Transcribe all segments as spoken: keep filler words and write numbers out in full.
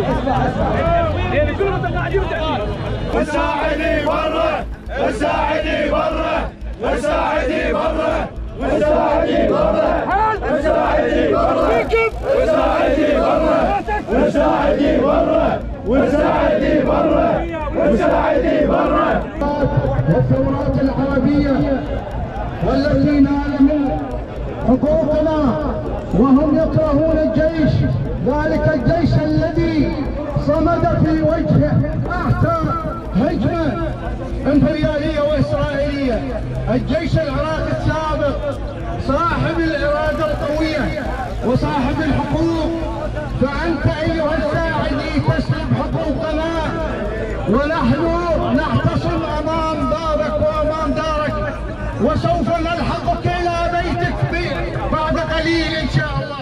والساعدي بره، الساعدي بره، الساعدي بره، والساعدي بره، والساعدي بره، والساعدي بره، والساعدي بره، والساعدي بره، والساعدي بره. والثورات العربية والتي نال حقوقنا وهم يكرهون الجيش، ذلك الجيش الذي صمد في وجه أحسن هجمة امبريالية وإسرائيلية، الجيش العراقي السابق صاحب الإرادة القوية وصاحب الحقوق. فأنت أيها الساعدي تسلب حقوقنا، ونحن نعتصم أمام دارك وأمام دارك، وسوف نلحقك إلى بيتك بعد قليل إن شاء الله.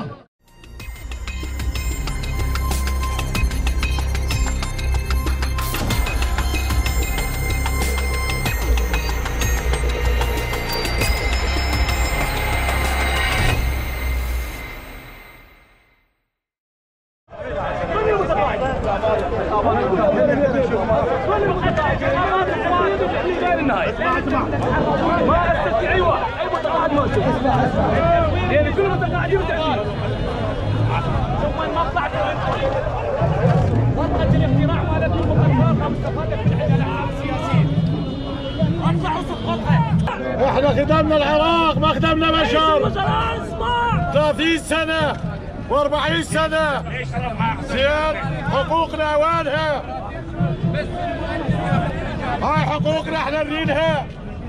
ما استطيع ايوه اي متقاعد موجود يعني كل متقاعدين متأكدين ثم المقطع وضعت الاختراع مالتهم وقد مستفادة في العالم السياسيين اطلعوا سقطها. احنا خدمنا العراق ما خدمنا بشر. ثلاثين سنة وأربعين سنة زين حقوقنا وينها؟ هاي حقوقنا احنا نريدها.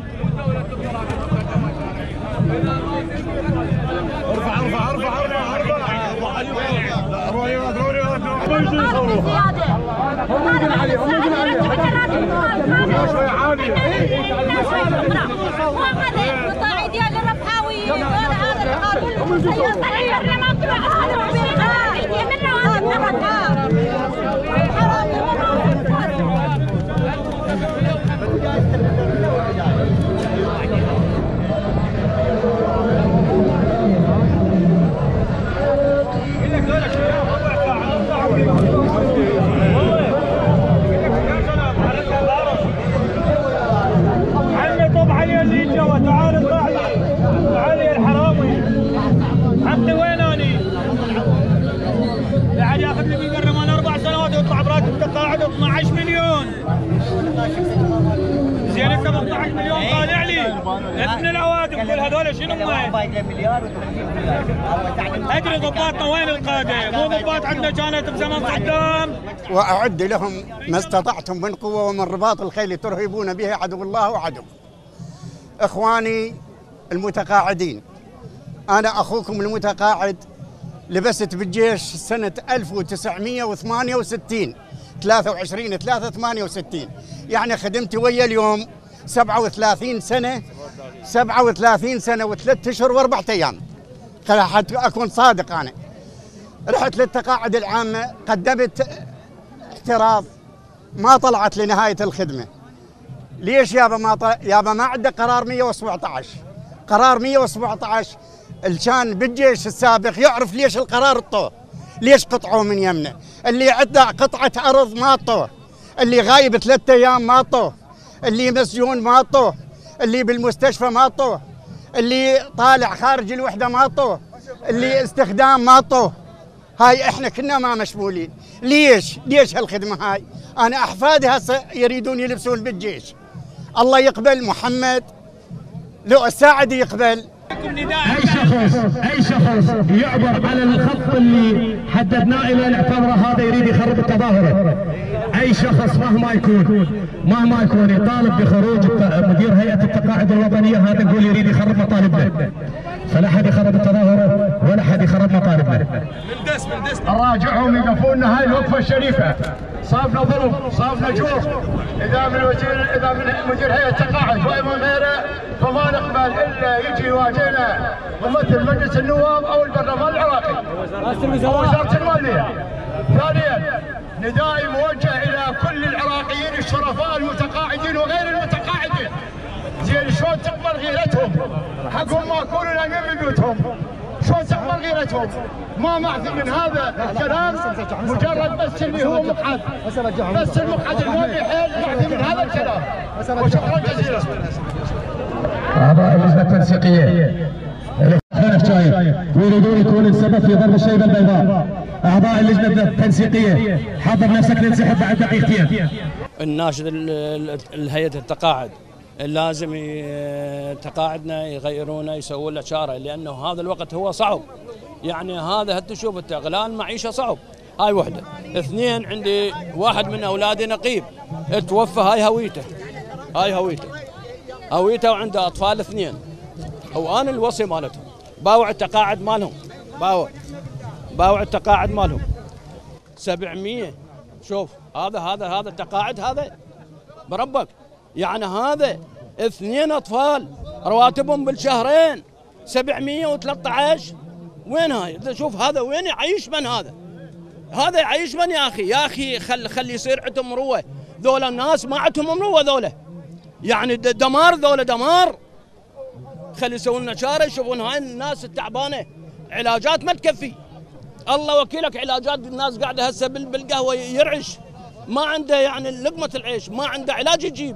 ارفع ارفع ارفع ارفع ارفع هم يجون علي هم يجون علي شوي عالية. القطاعي ديال الرفحاوي ولا هذا القانون سيطلع الرماد هذا تقاعد اثنعش مليون. زين انت ثمانية عشر مليون طالع لي ابن العوادم كل هذول شنو هم؟ ادري ضباطنا وين القاده؟ مو ضباط عندنا كانت بزمن صدام. واعد لهم ما استطعتم من قوه ومن رباط الخيل ترهبون به عدو الله وعدو. اخواني المتقاعدين، انا اخوكم المتقاعد، لبست بالجيش سنه ألف وتسعمئة وثمانية وستين ثلاثة وعشرين ثلاثة ثمانية وستين، يعني خدمت ويا اليوم سبعة وثلاثين سنة سبعة وثلاثين سنة وثلاث اشهر واربعة ايام. حتى اكون صادق، انا رحت للتقاعد العامة قدمت اعتراض، ما طلعت لنهاية الخدمة. ليش يابا ما طلع؟ يابا ما عنده قرار مئة وسبعة عشر، قرار مئة وسبعة عشر اللي كان بالجيش السابق يعرف ليش القرار طوه، ليش قطعوه من يمنا، اللي عنده قطعة أرض ما طوه، اللي غايب ثلاثة أيام ما طوه، اللي مسجون ما طوه، اللي بالمستشفى ما طوه، اللي طالع خارج الوحدة ما طوه، اللي استخدام ما طوه. هاي احنا كنا ما مشمولين. ليش؟ ليش هالخدمة هاي؟ أنا أحفادي هسه يريدون يلبسون بالجيش. الله يقبل محمد، لو الساعدي يقبل. اي شخص اي شخص يعبر على الخط اللي حددناه الى نعتبره هذا يريد يخرب التظاهره. اي شخص مهما يكون مهما يكون يطالب بخروج مدير هيئه التقاعد الوطنيه، هذا نقول يريد يخرب مطالبنا. فلا حد يخرب التظاهره ولا حد يخرب مطالبنا. نراجعهم يقفون هاي الوقفه الشريفه. صابنا ظلم، صابنا جور. اذا من وزير اذا من مدير هيئه التقاعد ومن غيره فما نقبل الا يجي يواجهنا ممثل مجلس النواب او البرلمان العراقي او وزاره الماليه. ثانيا ندائي موجه الى كل العراقيين الشرفاء المتقاعدين وغير المتقاعدين. زين شلون تقبل غيرتهم؟ حقهم ما يكونوا نايمين ببيوتهم. شلون تقبل غيرتهم؟ قالتهم ما معفي من هذا الكلام، مجرد بس اللي هو مقعد، بس المقعد الموضي حيل معفي من هذا الكلام. وشكرا جزيلا. أعضاء اللجنة التنسيقية خلف شايف ويريدون يكون السبب في ضرب الشيبة البيضاء. أعضاء اللجنة التنسيقية حضر نفسك للانسحاب بعد دقيقتين. الناشد الهيئة التقاعد لازم تقاعدنا يغيرونا يسوون له شارع، لأنه هذا الوقت هو صعب. يعني هذا تشوف انت غلان معيشة صعب. هاي وحدة. اثنين، عندي واحد من أولادي نقيب توفى، هاي هويته هاي هويته هويته وعنده أطفال اثنين، وأنا الوصي مالتهم. باوع التقاعد مالهم، باوع باوع التقاعد مالهم سبعمية. شوف هذا هذا هذا التقاعد هذا بربك. يعني هذا اثنين أطفال رواتبهم بالشهرين سبعمية وثلاثة عشر. وين هاي؟ شوف هذا وين يعيش من هذا؟ هذا يعيش من يا أخي؟ يا أخي خل خلي يصير عندهم مروة. ذولا الناس ما عندهم مروة ذولا. يعني دمار ذولا دمار. خلي يسوون لنا شارع يشوفون هاي الناس التعبانة، علاجات ما تكفي. الله وكيلك علاجات الناس قاعدة هسه بالقهوة يرعش، ما عنده يعني لقمة العيش، ما عنده علاج يجيب.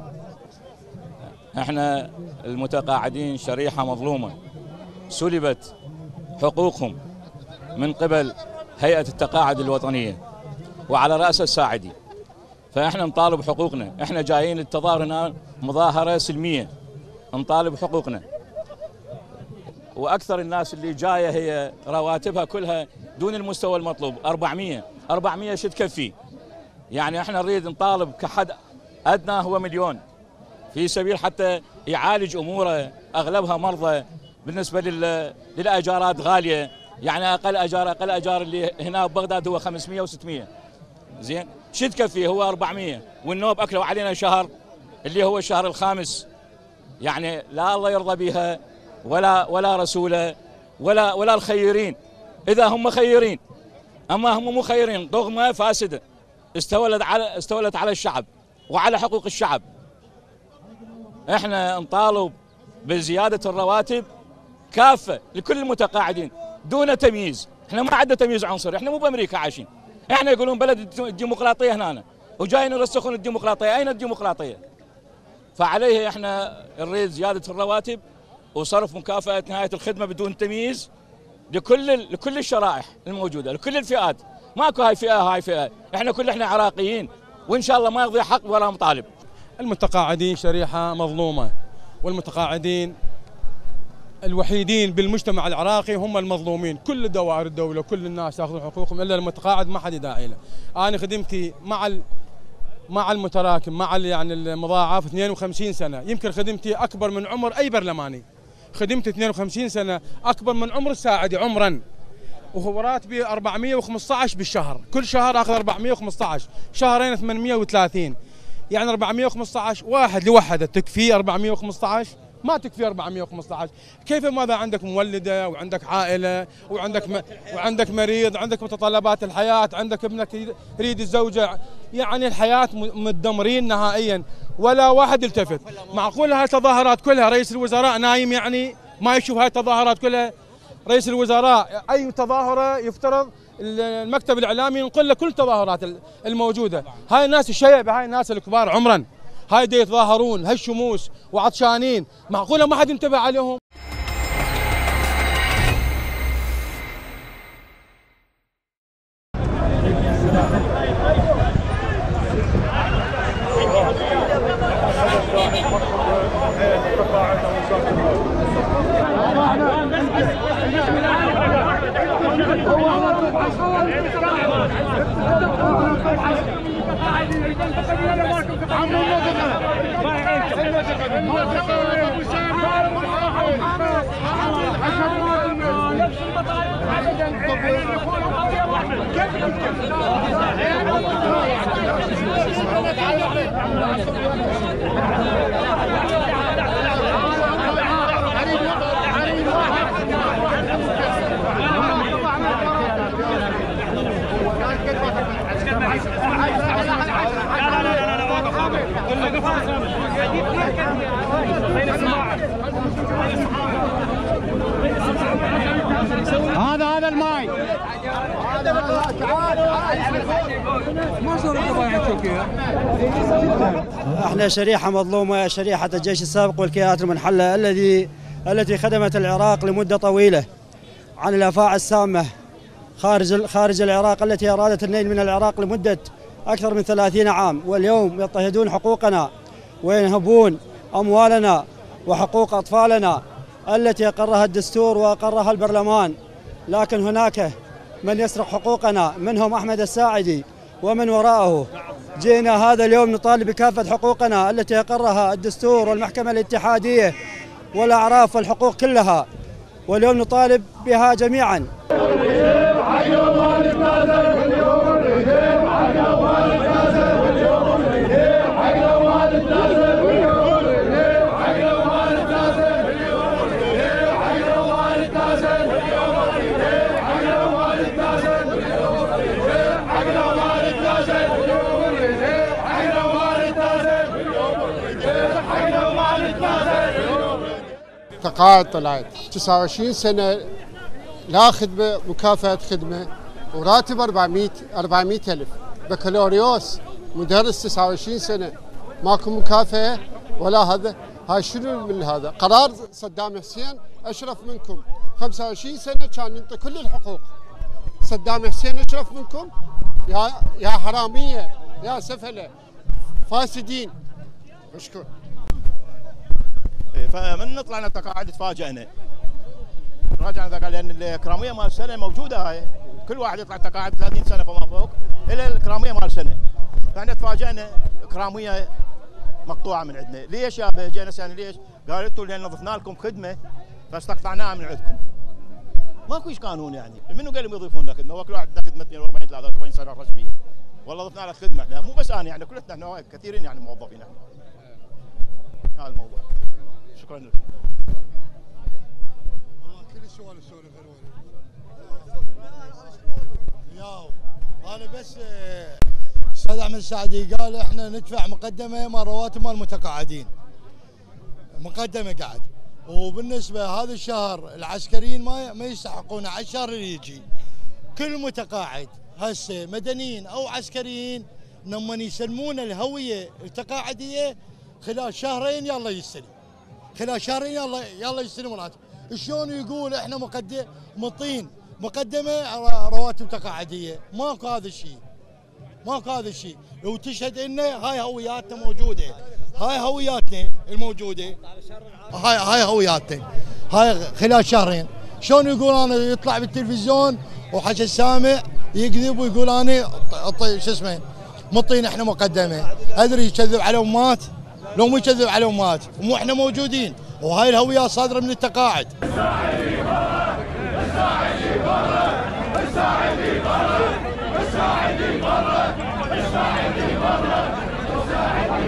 احنا المتقاعدين شريحة مظلومة، سلبت حقوقهم من قبل هيئة التقاعد الوطنية وعلى رأس الساعدي. فاحنا نطالب حقوقنا، احنا جايين للتظاهر هنا مظاهرة سلمية نطالب حقوقنا. واكثر الناس اللي جايه هي رواتبها كلها دون المستوى المطلوب، أربعمية أربعمية شو تكفي؟ يعني احنا نريد نطالب كحد ادنى هو مليون في سبيل حتى يعالج اموره، اغلبها مرضى. بالنسبه لل... للاجارات غاليه، يعني اقل اجار اقل اجار اللي هنا ببغداد هو خمسمية وستمية. زين شو تكفي؟ هو أربعمية، والنوب اكلوا علينا شهر اللي هو الشهر الخامس. يعني لا الله يرضى بها ولا ولا رسوله ولا ولا الخيرين، اذا هم خيرين. اما هم مو خيرين، ضغمه فاسده استولت على استولت على الشعب وعلى حقوق الشعب. احنا نطالب بزياده الرواتب كافه لكل المتقاعدين دون تمييز. احنا ما عندنا تمييز عنصري، احنا مو بامريكا عايشين. احنا يقولون بلد الديمقراطيه هنا، وجايين يرسخون الديمقراطيه. اين الديمقراطيه؟ فعليه احنا نريد زياده الرواتب وصرف مكافاه نهايه الخدمه بدون تمييز لكل لكل الشرائح الموجوده، لكل الفئات. ماكو هاي فئه هاي فئه، احنا كل احنا عراقيين، وان شاء الله ما يضيع حق ولا مطالب. المتقاعدين شريحه مظلومه، والمتقاعدين الوحيدين بالمجتمع العراقي هم المظلومين. كل دوائر الدوله كل الناس ياخذون حقوقهم الا المتقاعد ما حد يداعي له. انا خدمتي مع ال مع المتراكم مع يعني المضاعف اثنين وخمسين سنه، يمكن خدمتي اكبر من عمر اي برلماني. خدمت اثنين وخمسين سنه اكبر من عمر الساعدي عمرا، وهو راتبي أربعمية وخمسة عشر بالشهر، كل شهر اخذ أربعمية وخمسة عشر، شهرين ثمانمية وثلاثين. يعني أربعمية وخمسة عشر واحد لوحده تكفي أربعمية وخمسة عشر؟ ما تكفي أربعمية وخمسة عشر. كيف ماذا عندك مولده وعندك عائله وعندك م... وعندك مريض، عندك متطلبات الحياه، عندك ابنك يريد الزوجه، يعني الحياه متدمرين نهائيا، ولا واحد يلتفت. معقول هاي التظاهرات كلها رئيس الوزراء نايم يعني ما يشوف هاي التظاهرات كلها؟ رئيس الوزراء اي تظاهره يفترض المكتب الاعلامي ينقل له كل التظاهرات الموجوده. هاي الناس الشيبه، هاي الناس الكبار عمرا، هاي دي يتظاهرون هالشموس وعطشانين، معقوله ما حد ينتبه عليهم؟ هذا هذا الماي. احنا شريحه مظلومه، شريحه الجيش السابق والكيانات المنحله الذي التي خدمت العراق لمده طويله عن الافاعي السامه خارج خارج العراق التي ارادت النيل من العراق لمده اكثر من ثلاثين عام، واليوم يضطهدون حقوقنا وينهبون اموالنا وحقوق اطفالنا التي اقرها الدستور واقرها البرلمان، لكن هناك من يسرق حقوقنا منهم احمد الساعدي ومن وراءه. جئنا هذا اليوم نطالب بكافة حقوقنا التي أقرها الدستور والمحكمة الاتحادية والأعراف والحقوق كلها، واليوم نطالب بها جميعا. تقاعد طلعت تسعة وعشرين سنة، لا خدمة مكافأة خدمة، وراتب أربعمئة أربعمئة ألف، بكالوريوس، مدرس تسعة وعشرين سنة، ماكو مكافأة ولا هذا. هاي شنو من هذا؟ قرار صدام حسين أشرف منكم، خمسة وعشرين سنة كان ينطي كل الحقوق. صدام حسين أشرف منكم يا يا حرامية يا سفلة فاسدين. مشكور. فمن طلعنا التقاعد تفاجئنا، راجعنا قال لان الكراميه مال السنه موجوده هاي، كل واحد يطلع تقاعد ثلاثين سنه فما فوق الى الكراميه مال السنه، فاحنا تفاجئنا كراميه مقطوعه من عندنا. ليش يا جينا سنه ليش؟ قالوا انتم لان نظفنا لكم خدمه فاستقطعناها من عندكم. ماكو ايش قانون يعني، منو قال لهم يضيفون لنا خدمه؟ وكل واحد عنده خدمه اثنين وأربعين ثلاثة وأربعين سنه رسميه، والله ضفنا لك خدمه احنا، مو بس انا يعني كلنا احنا كثيرين يعني موظفين احنا. هذا الموضوع. شكرا لكم. والله كل السؤال السؤال غير ياو انا بس استاذ احمد السعدي قال احنا ندفع مقدمه مال رواتب مال المتقاعدين. مقدمه قاعد، وبالنسبه هذا الشهر العسكريين ما ما يستحقون على الشهر اللي يجي. كل متقاعد هسه مدنيين او عسكريين لما يسلمون الهويه التقاعديه خلال شهرين يلا يستلم. خلال شهرين يلا يلا يستلم راتب. شلون يقول احنا مقدم مطين مقدمه رواتب تقاعديه؟ ماكو هذا الشيء. ماكو هذا الشيء، لو تشهد ان هاي هوياتنا موجوده، هاي هوياتنا الموجوده، هاي هاي هوياتنا، هاي خلال شهرين. شلون يقول انا يطلع بالتلفزيون وحكى السامع يكذب ويقول انا شو اسمه مطين احنا مقدمه؟ ادري يكذب على امات؟ لو مو يكذب على امات ومو احنا موجودين، وهاي الهويات صادره من التقاعد. الساعدي برا، الساعدي برا، الساعدي برا، الساعدي برا، الساعدي برا، الساعدي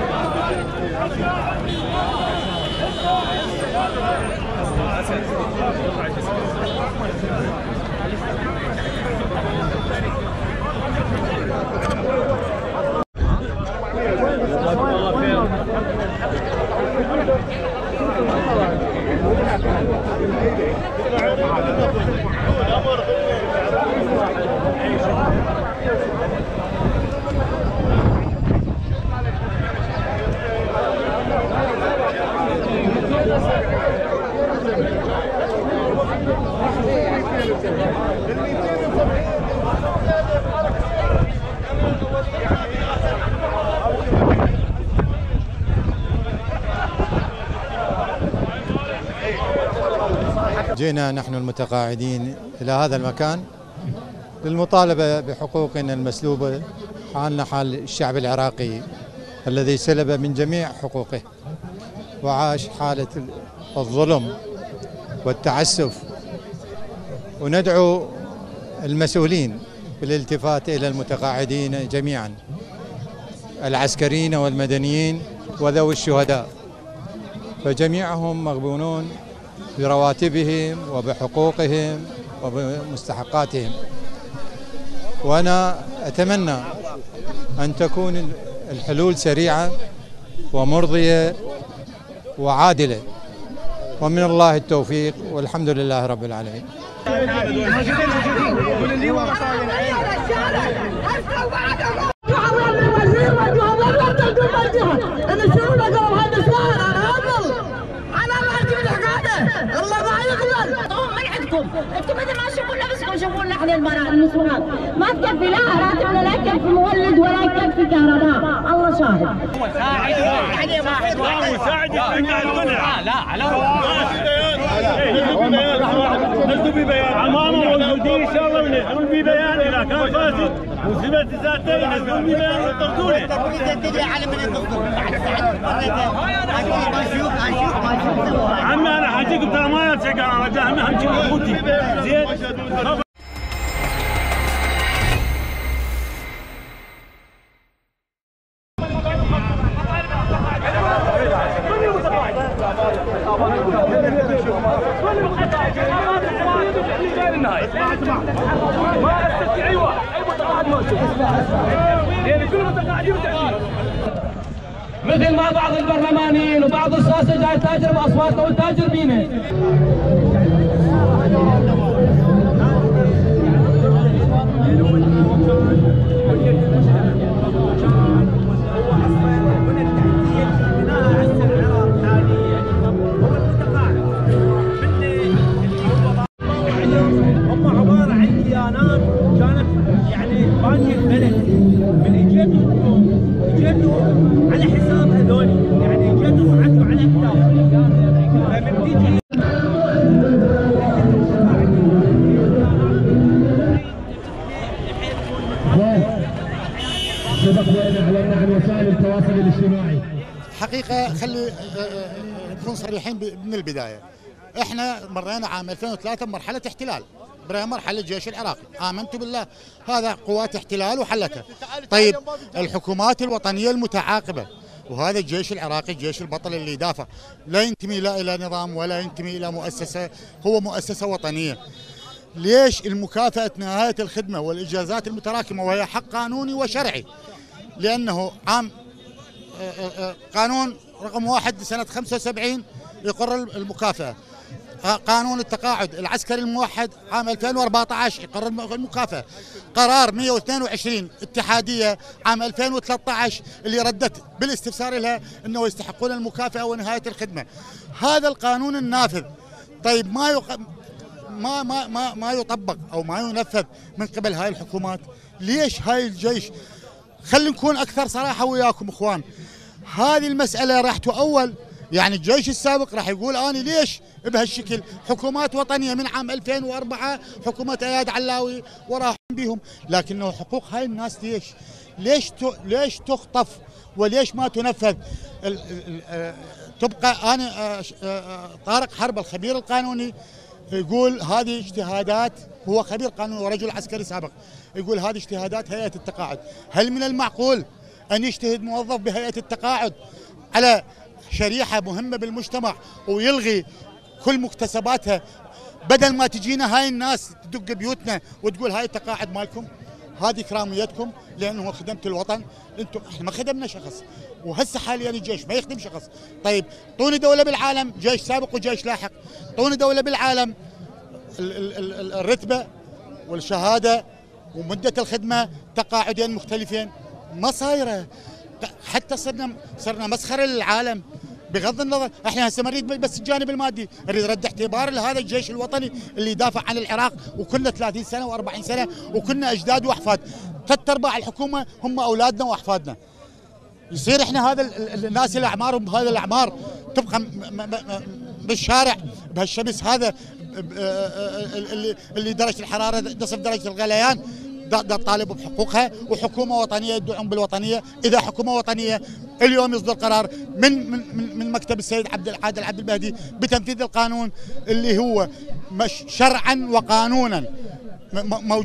جئنا نحن المتقاعدين إلى هذا المكان للمطالبة بحقوقنا المسلوبة، حالنا حال الشعب العراقي الذي سلب من جميع حقوقه وعاش حالة الظلم والتعسف، وندعو المسؤولين بالالتفات إلى المتقاعدين جميعا، العسكريين والمدنيين وذوي الشهداء، فجميعهم مغبونون برواتبهم وبحقوقهم وبمستحقاتهم. وأنا أتمنى أن تكون الحلول سريعة ومرضية وعادلة، ومن الله التوفيق، والحمد لله رب العالمين. انتم بدل ما تشوفون نفسكم شوفون نحن النسوان ما تكفي لا راتبنا لا يكفي مولد ولا يكفي كهرباء الله شاهد. مساعد مساعد مساعد لا لا على نزلوا ببيان عمامه موجودين ان شاء الله ونزلوا ببيان اذا كان فاسد وسمعت ذاتين نزلوا ببيان ويطردونه. تدري على من يطردون عمي انا حاجيكم ترى ما يرجع انا رجع عمي همشي بخوتي زين. مثل ما بعض البرلمانيين وبعض الساسه جاي تاجر باصواتنا وتاجر بينا. هم عباره عن كيانات كانت يعني بانيه البلد من اجتهم اجتهم على حساب هذول يعني اجتهم عدوا على كتافهم فمن تيجي سبق وان اعلنا عن وسائل التواصل الاجتماعي. حقيقه خلي نكون صريحين من البدايه، احنا مرينا عام ألفين وثلاثة بمرحله احتلال، مرحله الجيش العراقي، امنت بالله هذا قوات احتلال وحلتها. طيب الحكومات الوطنيه المتعاقبه وهذا الجيش العراقي الجيش البطل اللي يدافع لا ينتمي لا الى نظام ولا ينتمي الى مؤسسه، هو مؤسسه وطنيه. ليش المكافاه نهايه الخدمه والاجازات المتراكمه وهي حق قانوني وشرعي؟ لانه عام قانون رقم واحد سنه خمسة وسبعين يقرر المكافاه، قانون التقاعد العسكري الموحد عام ألفين وأربعة عشر يقرر المكافاه، قرار مئة واثنين وعشرين اتحاديه عام ألفين وثلاثة عشر اللي ردت بالاستفسار لها انه يستحقون المكافاه ونهايه الخدمه. هذا القانون النافذ طيب ما يق... ما ما ما ما يطبق او ما ينفذ من قبل هاي الحكومات. ليش هاي الجيش؟ خلينا نكون اكثر صراحه وياكم اخوان، هذه المساله راح تؤول، يعني الجيش السابق راح يقول انا ليش بهالشكل حكومات وطنيه من عام ألفين وأربعة حكومه اياد علاوي وراح بهم، لكنه حقوق هاي الناس ليش؟ ليش ليش تخطف وليش ما تنفذ؟ تبقى انا طارق حرب الخبير القانوني يقول هذه اجتهادات، هو خبير قانوني ورجل عسكري سابق، يقول هذه اجتهادات هيئه التقاعد. هل من المعقول ان يجتهد موظف بهيئه التقاعد على شريحه مهمه بالمجتمع ويلغي كل مكتسباتها بدل ما تجينا هاي الناس تدق بيوتنا وتقول هاي التقاعد مالكم؟ هذه كراميتكم لانه خدمت الوطن. انتم احنا ما خدمنا شخص، وهسه حاليا الجيش ما يخدم شخص. طيب طوني دوله بالعالم، جيش سابق وجيش لاحق، طوني دوله بالعالم الرتبه والشهاده ومده الخدمه تقاعدين مختلفين، ما صايره. حتى صرنا صرنا مسخره للعالم. بغض النظر احنا هسه ما نريد بس الجانب المادي، نريد رد اعتبار لهذا الجيش الوطني اللي يدافع عن العراق وكنا ثلاثين سنه وأربعين سنه وكنا اجداد واحفاد، ثلاث ارباع الحكومه هم اولادنا واحفادنا. يصير احنا هذا الناس اللي اعمارهم بهذا الاعمار تبقى بالشارع بهالشمس هذا اللي اللي درجه الحراره تصف درجه الغليان، تطالب بحقوقها، وحكومه وطنيه يدعون بالوطنيه. اذا حكومه وطنيه اليوم يصدر قرار من من من مكتب السيد عبد العادل عبد المهدي بتنفيذ القانون اللي هو مش شرعا وقانونا موجود،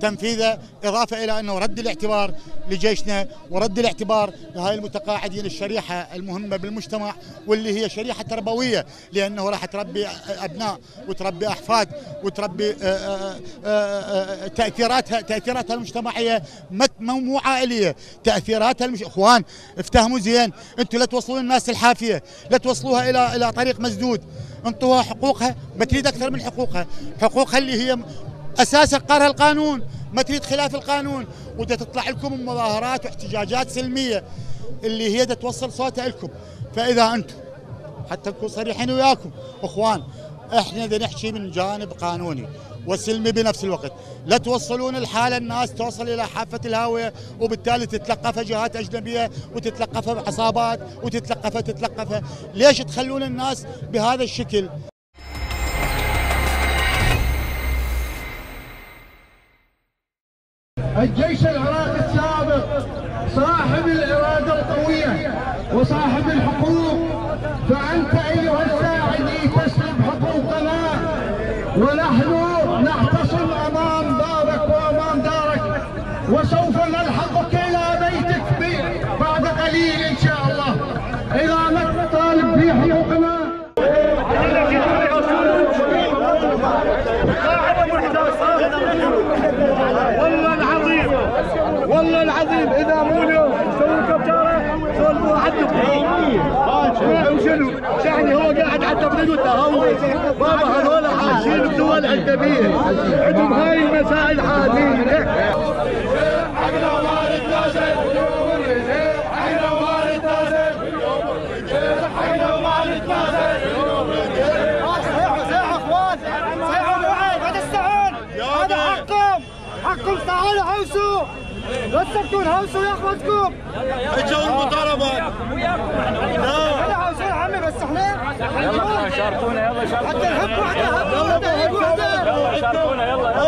تنفيذه، إضافة إلى أنه رد الاعتبار لجيشنا ورد الاعتبار لهاي المتقاعدين، الشريحة المهمة بالمجتمع واللي هي شريحة تربوية، لأنه راح تربي أبناء وتربي أحفاد وتربي تأثيراتها تأثيراتها المجتمعية مو عائلية، تأثيراتها المش... إخوان افتهموا زين، أنتم لا توصلون الناس الحافية، لا توصلوها إلى إلى طريق مسدود، انطوها حقوقها، ما تريد أكثر من حقوقها، حقوقها اللي هي أساسا قرها القانون، ما تريد خلاف القانون، وتطلع لكم مظاهرات واحتجاجات سلمية اللي هي توصل صوتها لكم. فإذا أنتم حتى نكون صريحين وياكم إخوان، إحنا بدنا نحكي من جانب قانوني وسلمي بنفس الوقت، لا توصلون الحالة الناس توصل إلى حافة الهاوية وبالتالي تتلقفها جهات أجنبية وتتلقفها بعصابات وتتلقفها تتلقفها، ليش تخلون الناس بهذا الشكل؟ الجيش العراقي السابق صاحب الإرادة القوية وصاحب الحقوق، فأنت أيها الساعدي تسلب حقوقنا، ونحن نحتصم أمام بابك وأمام دارك، وسوف نلحقك إلى بيتك بعد قليل إن شاء الله إذا ما تطالب في حقوقنا. والله العظيم والله العظيم اذا مو اليوم تسوون كبتاره سولفوا عندكم وشنو شحني هو قاعد على التبريد والتهور، بابا هذول عايشين بدول اجنبيه عندهم هاي المسائل عاديه. احنا ما نتنازل احنا ما نتنازل احنا ما نتنازل. صيحوا صيحوا اخوان صيحوا معي لا تستعون، هذا حقكم حقكم، تعالوا هوسوا لا تسكتون، هوسوا يا اخوتكم. اجوا المضاربات وياكم احنا هوسوا يا عمي، بس احنا يلا شاركونا يلا شاركونا حتى نحب وحده حتى وحده شاركونا يلا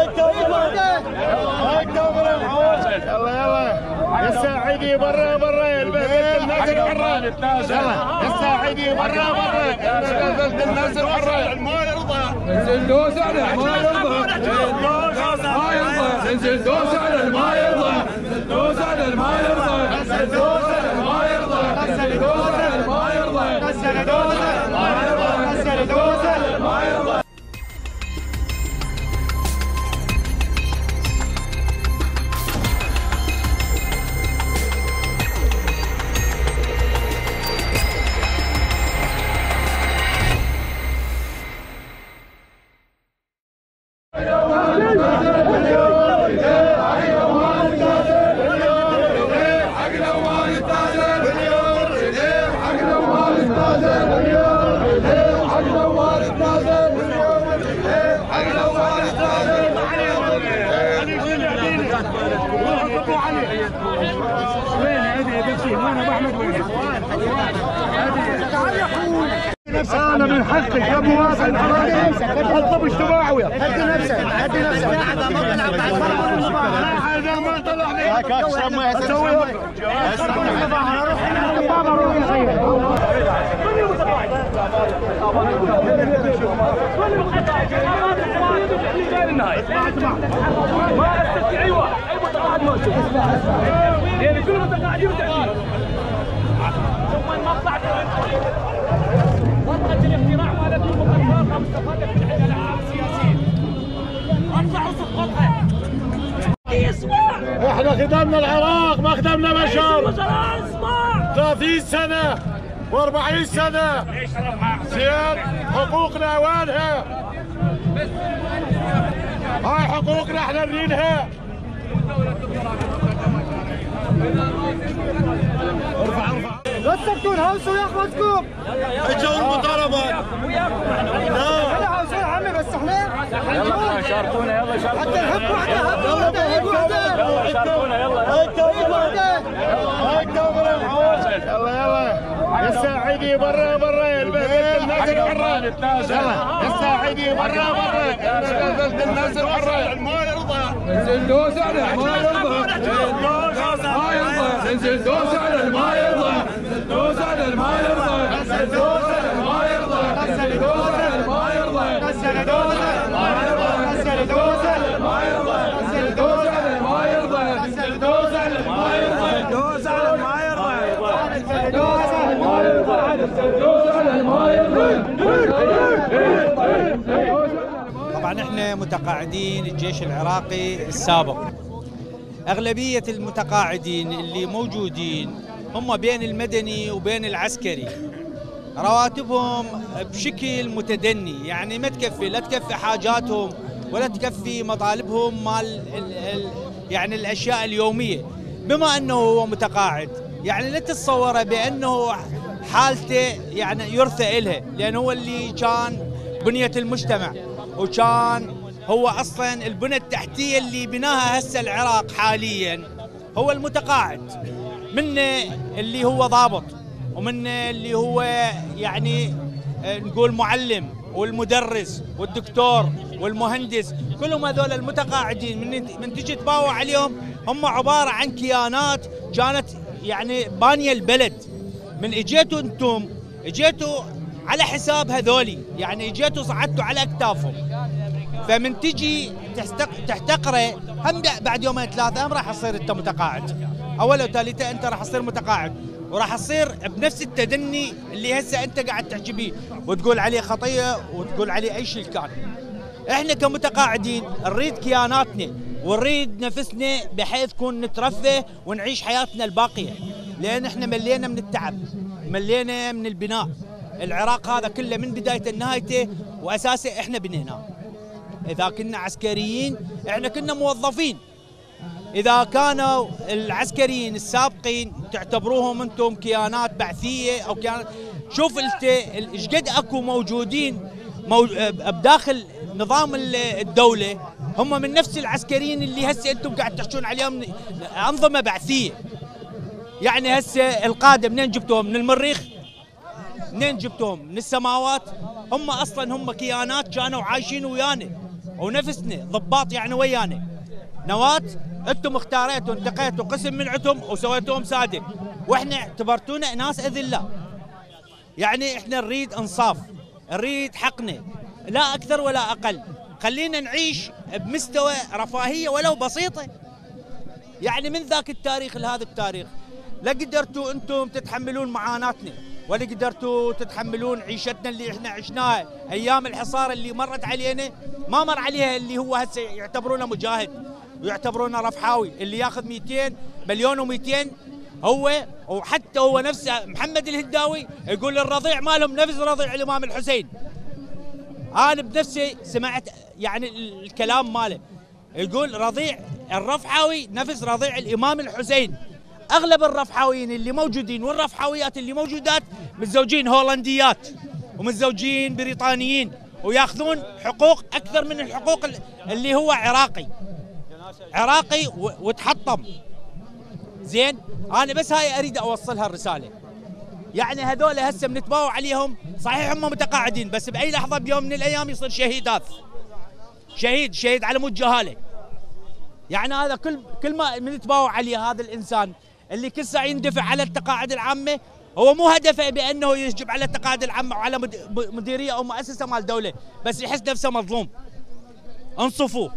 يلا يلا يا الساعدي برا برا يا الناس الحران يتنازل، يا الساعدي برا برا نزلت الناس الحران ما يرضى، انزل دوس على ما يرضى، ما يرضى انزل دوس على ما يرضى، دوس على ما يرضى، دوس على ما يرضى، دوس على ما يرضى، دوس على ما يرضى، دوس على ما يرضى. أنا من حقك يا مواطن الطب اجتماعي، هدي نفسك هدي نفسك هذا ما طلع لي كاش ما يسوي ما استطيع ايوه اي متقاعد موجود يعني كل متقاعدين متعدين ثم المقطع ورقة الاقتراع مالتكم مقررة مستفادة من عند الأحزاب السياسيين. ارفعوا سقطها. احنا خدمنا العراق ما خدمنا بشر. ثلاثين سنة وأربعين سنة. زين حقوقنا وينها؟ هاي حقوقنا احنا نريدها. ارفع ارفع لا تسكتون، هوسوا يا اخوتكم. اجوا المضاربات وياكم احنا هوسوا يا عمي، بس احنا يلا شاركونا يلا شاركونا حتى نحب وحده يلا شاركونا يلا يلا يلا يا الساعدي برا برا يا الناس الحران يتنازل، يا الساعدي برا برا نزلت الناس الحران ما يرضى، انزل دوس على ما يرضى، ما يرضى انزل دوس على ما يرضى، دوس على ما يرضى، دوس على ما يرضى، دوس على ما يرضى، دوس على ما يرضى، دوس على ما يرضى، دوس على ما يرضى، طبعا احنا متقاعدين الجيش العراقي السابق. اغلبيه المتقاعدين اللي موجودين هم بين المدني وبين العسكري، رواتبهم بشكل متدني، يعني ما تكفي، لا تكفي حاجاتهم ولا تكفي مطالبهم مال ال ال يعني الاشياء اليوميه. بما انه هو متقاعد يعني لا تتصوره بانه حالته يعني يرثى إلها، لأنه هو اللي كان بنية المجتمع، وكان هو أصلا البنى التحتية اللي بناها هسه العراق حاليا هو المتقاعد، من اللي هو ضابط ومن اللي هو يعني نقول معلم والمدرس والدكتور والمهندس، كلهم هذول المتقاعدين من من تجي تباوع عليهم هم عبارة عن كيانات كانت يعني بانية البلد. من اجيتوا انتم اجيتوا على حساب هذولي، يعني اجيتوا صعدتوا على اكتافهم، فمن تجي تحتقره هم بعد يومين ثلاثه هم راح تصير انت متقاعد، اولا وثالثا انت راح تصير متقاعد وراح تصير بنفس التدني اللي هسه انت قاعد تحكي بيه وتقول عليه خطيه وتقول عليه اي شيء كان. احنا كمتقاعدين نريد كياناتنا ونريد نفسنا بحيث كون نترفه ونعيش حياتنا الباقيه، لان احنا ملينا من التعب، ملينا من البناء. العراق هذا كله من بدايته لنهايته واساسه احنا بنيناه. اذا كنا عسكريين احنا كنا موظفين، اذا كانوا العسكريين السابقين تعتبروهم انتم كيانات بعثيه او كيانات، شوف انت ايش قد اكو موجودين مو... بداخل نظام الدوله هم من نفس العسكريين اللي هسه انتم قاعد تحكون عليهم انظمه بعثيه. يعني هسه القاده منين جبتوهم؟ من المريخ؟ منين جبتوهم؟ من السماوات؟ هم اصلا هم كيانات كانوا عايشين ويانا ونفسنا ضباط يعني ويانا. نواة انتم اختاريتوا انتقيتوا قسم من عتم وسويتوهم ساده، واحنا اعتبرتونا ناس اذلاء. يعني احنا نريد انصاف، نريد حقنا لا اكثر ولا اقل، خلينا نعيش بمستوى رفاهيه ولو بسيطه. يعني من ذاك التاريخ لهذا التاريخ لا قدرتوا انتم تتحملون معاناتنا ولا قدرتوا تتحملون عيشتنا اللي احنا عشناها. ايام الحصار اللي مرت علينا ما مر عليها اللي هو هسه يعتبرونه مجاهد ويعتبرونه رفحاوي اللي ياخذ مئتين مليون ومئتين هو، وحتى هو نفسه محمد الهداوي يقول الرضيع مالهم نفس رضيع الامام الحسين. انا بنفسي سمعت يعني الكلام ماله يقول رضيع الرفحاوي نفس رضيع الامام الحسين. اغلب الرفحاويين اللي موجودين والرفحاويات اللي موجودات متزوجين هولنديات ومتزوجين بريطانيين وياخذون حقوق اكثر من الحقوق اللي هو عراقي عراقي وتحطم. زين انا بس هاي اريد اوصلها الرساله. يعني هذول هسه بنتباوع عليهم، صحيح هم متقاعدين بس باي لحظه بيوم من الايام يصير شهيدات، شهيد شهيد على مود جهاله. يعني هذا كل كل ما بنتباوع عليه هذا الانسان اللي كل ساعه يندفع على التقاعد العامه، هو مو هدفه بانه يسجب على التقاعد العامه وعلى مديريه او مؤسسه مال دوله، بس يحس نفسه مظلوم. انصفوه.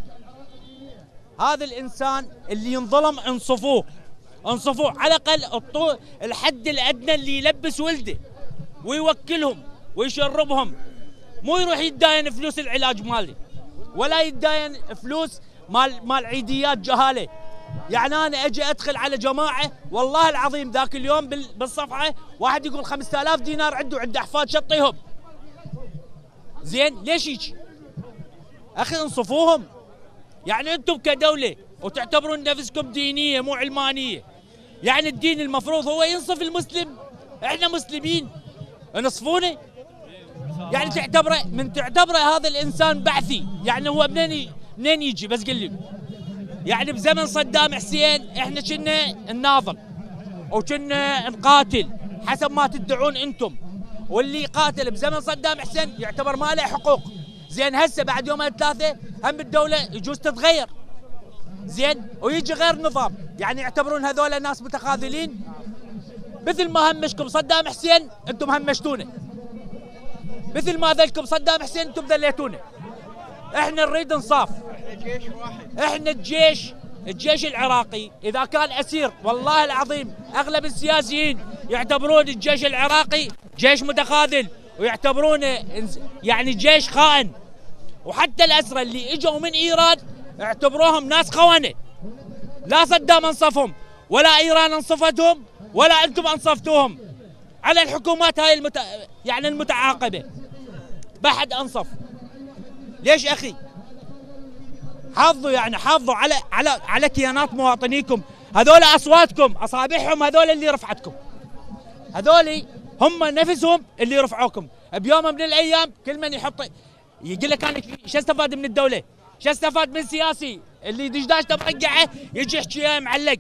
هذا الانسان اللي ينظلم انصفوه، انصفوه على الاقل الحد الادنى اللي يلبس ولده ويوكلهم ويشربهم، مو يروح يتداين فلوس العلاج مالي ولا يتداين فلوس مال مال عيديات جهاله. يعني انا اجي ادخل على جماعه والله العظيم ذاك اليوم بالصفحه واحد يقول خمسة آلاف دينار عنده عنده احفاد شطيهم. زين ليش هيك؟ اخي انصفوهم. يعني انتم كدوله وتعتبرون نفسكم دينيه مو علمانيه، يعني الدين المفروض هو ينصف المسلم. احنا مسلمين نصفونه؟ يعني تعتبره من تعتبره هذا الانسان بعثي، يعني هو منين منين يجي؟ بس قل لي. يعني بزمن صدام حسين احنا كنا نناضل وكنا نقاتل حسب ما تدعون انتم، واللي قاتل بزمن صدام حسين يعتبر ما له حقوق. زين هسه بعد يومين ثلاثه هم بالدوله يجوز تتغير. زين ويجي غير نظام، يعني يعتبرون هذول ناس متخاذلين. مثل ما همشكم صدام حسين انتم همشتونا، مثل ما ذلكم صدام حسين انتم ذليتونا. احنا نريد انصاف. احنا جيش واحد، احنا الجيش الجيش العراقي اذا كان اسير والله العظيم اغلب السياسيين يعتبرون الجيش العراقي جيش متخاذل ويعتبرونه يعني جيش خائن. وحتى الأسرى اللي اجوا من إيران اعتبروهم ناس خونة. لا صدام انصفهم ولا إيران انصفتهم ولا أنتم انصفتوهم على الحكومات هاي المت... يعني المتعاقبة. بحد انصف. ليش أخي؟ حافظوا يعني حافظوا على على على كيانات مواطنيكم. هذول أصواتكم أصابعهم هذول اللي رفعتكم. هذول هم نفسهم اللي رفعوكم. بيوم من الأيام كل من يحط يقول لك أنا شو استفاد من الدولة؟ شو استفاد من سياسي اللي دشداشته مرقعه يجي يحكي معلق.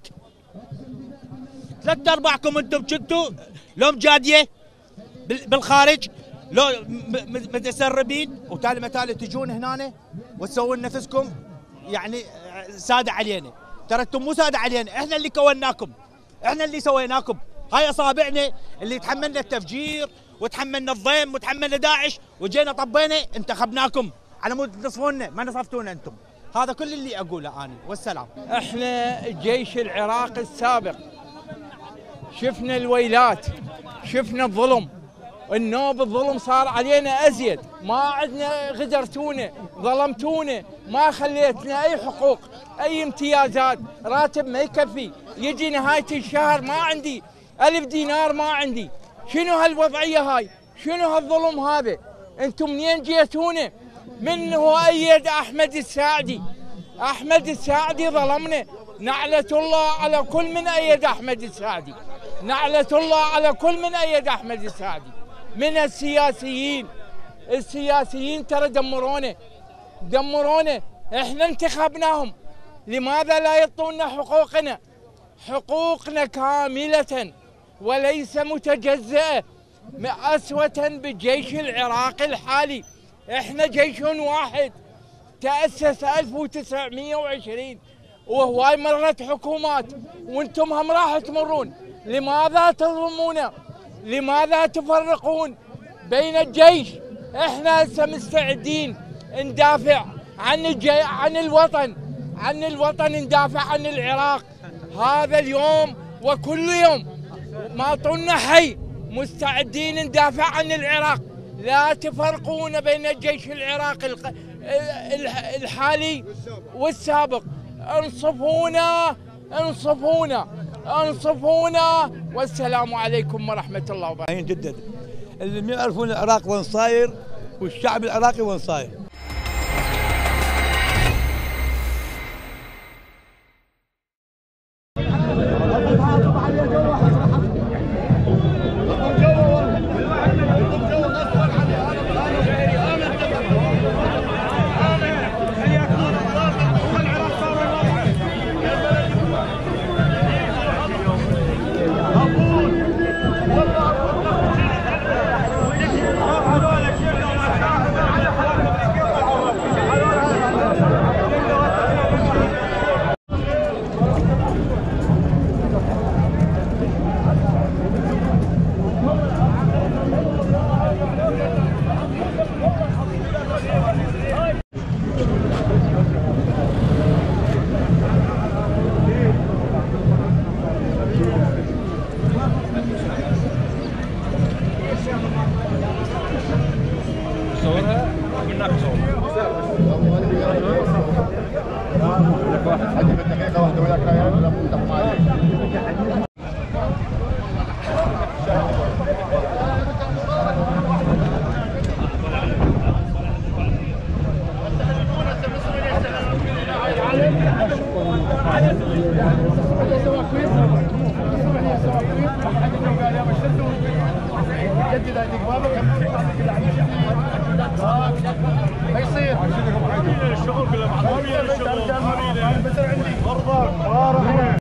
ثلاث ارباعكم انتم كنتوا لو مجاديه بالخارج لو متسربين وتالي متالي تجون هنا وتسوون نفسكم يعني ساده علينا. ترى انتم مو ساده علينا، احنا اللي كوناكم، احنا اللي سويناكم. هاي اصابعنا اللي تحملنا التفجير وتحملنا الضيم وتحملنا داعش وجينا طبينا انتخبناكم على مود تصفونا، ما نصفتونا انتم. هذا كل اللي اقوله انا والسلام. احنا الجيش العراقي السابق شفنا الويلات، شفنا الظلم، النوب الظلم صار علينا ازيد، ما عندنا غدرتونا، ظلمتونا، ما خليتنا اي حقوق، اي امتيازات، راتب ما يكفي، يجي نهايه الشهر ما عندي ألف دينار ما عندي. شنو هالوضعيه هاي؟ شنو هالظلم هذا؟ انتم منين جيتونا؟ من هو أيد أحمد الساعدي؟ أحمد الساعدي ظلمنا. نعلة الله على كل من أيد أحمد الساعدي، نعلة الله على كل من أيد أحمد الساعدي من السياسيين. السياسيين ترى دمرونا دمرونا. احنا انتخبناهم، لماذا لا يعطونا حقوقنا؟ حقوقنا كاملة وليس متجزئة أسوة بالجيش العراقي الحالي. احنا جيش واحد تأسس ألف وتسعمئة وعشرين وهواي مرت حكومات وانتم هم راح تمرون. لماذا تظلمونا؟ لماذا تفرقون بين الجيش؟ احنا هسه مستعدين ندافع عن الجي... عن الوطن، عن الوطن ندافع عن العراق. هذا اليوم وكل يوم ما طولنا حي مستعدين ندافع عن العراق. لا تفرقون بين الجيش العراقي الحالي والسابق. انصفونا انصفونا انصفونا والسلام عليكم ورحمة الله وبركاته. جدا اللي ما يعرفون العراق وين صاير والشعب العراقي وين صاير. ما يصير الشغل كله مع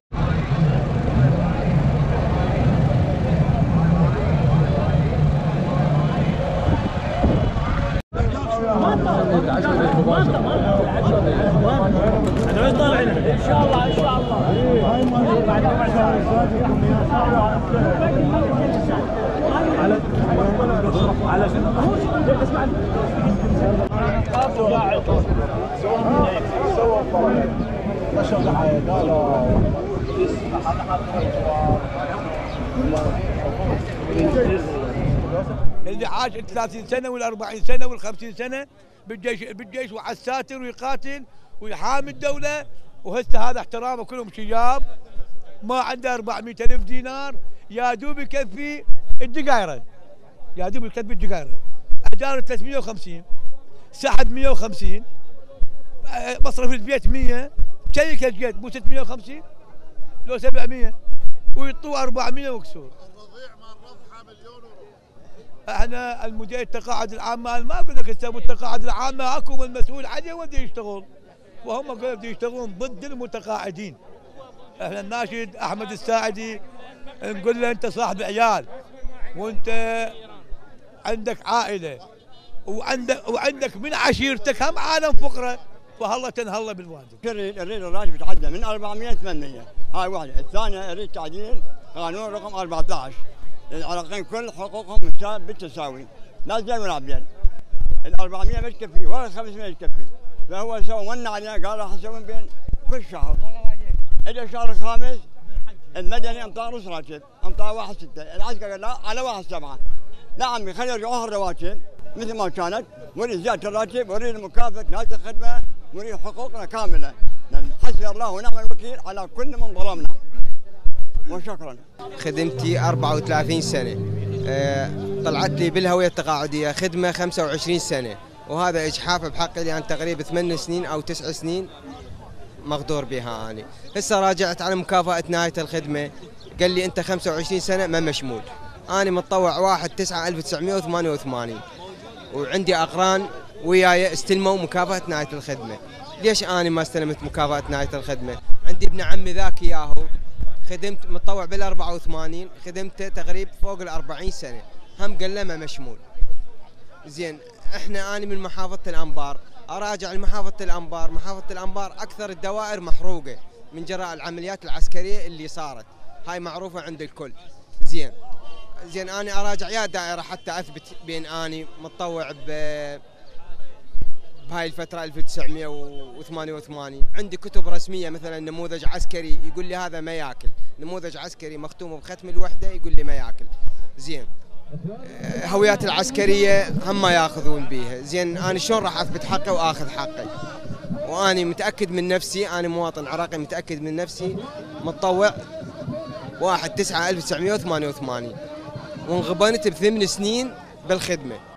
ان شاء الله ان شاء اللي عاش ثلاثين سنه وال أربعين سنه وال خمسين سنه بالجيش بالجيش وعلى الساتر ويقاتل ويحامي الدوله، وهسه هذا احترامه كلهم شياب ما عنده أربعمئة ألف دينار يا دوب يكفي الدقايره، يا دوب يكفي الدقايره، اجار ثلاثمئة وخمسين، سحب مئة وخمسين، مصرف البيت مئة، شيك الجد مو ستمئة وخمسين لو سبعمئة ويعطوه أربعمئة وكسور. احنا المدير التقاعد العامه ما اقول لك تسوي التقاعد العامه اكو من مسؤول عليه وده يشتغل، وهم قالوا بده يشتغلون ضد المتقاعدين. احنا الناشد احمد الساعدي نقول له انت صاحب عيال وانت عندك عائله وعندك وعندك من عشيرتك هم عالم فقره، فهلا تنهلا بالواجب. اريد اريد الراتب يتعدى من أربعمئة ثمانمئة، هاي واحده، الثانيه اريد تعديل قانون رقم أربعة عشر، العراقيين كل حقوقهم بالتساوي، لا زين ولا عبيان. ال أربعمئة ما تكفي ولا خمسمئة تكفي، فهو سوى من عليه قال راح اسوي بين كل شهر. اجى الشهر الخامس المدني امطار نص راتب، امطار واحد ستة، العسكري قال لا على واحد سبعة. لا عمي خلي يرجعوها الرواتب مثل ما كانت، ونريد زيادة الراتب، ونريد مكافأة نهاية الخدمة، ونريد حقوقنا كاملة. حسبي الله ونعم الوكيل على كل من ظلمنا. وشكرا. خدمتي أربعة وثلاثين سنة، طلعت لي بالهوية التقاعدية خدمة خمسة وعشرين سنة، وهذا إجحاف بحقي لأن تقريبا ثمان سنين أو تسع سنين مغدور بها أنا. هسه راجعت على مكافأة نهاية الخدمة، قال لي أنت خمسة وعشرين سنة ما مشمول. أنا متطوع واحد تسعة ألف وتسعمئة وثمانية وثمانين، وعندي أقران وياي استلموا مكافأة نهاية الخدمة. ليش أنا ما استلمت مكافأة نهاية الخدمة؟ عندي ابن عمي ذاك ياهو خدمت متطوع بال أربعة وثمانين، خدمته تقريبا فوق ال أربعين سنة، هم قال له ما مشمول. زين احنا أنا من محافظة الأنبار، أراجع لمحافظة الأنبار، محافظة الأنبار أكثر الدوائر محروقة من جراء العمليات العسكرية اللي صارت، هاي معروفة عند الكل. زين زين أنا أراجع يا دائرة حتى أثبت بين أني متطوع ب بهاي الفترة ألف وتسعمئة وثمانية وثمانين، عندي كتب رسمية مثلا نموذج عسكري يقول لي هذا ما ياكل، نموذج عسكري مختوم بختم الوحدة يقول لي ما ياكل. زين هويات العسكرية هم ما ياخذون بيها، زين أنا شلون راح أثبت حقي وآخذ حقي؟ وأنا متأكد من نفسي، أنا مواطن عراقي متأكد من نفسي، متطوع واحد تسعة ألف وتسعمئة وثمانية وثمانين، وانغبنت بثمان سنين بالخدمة.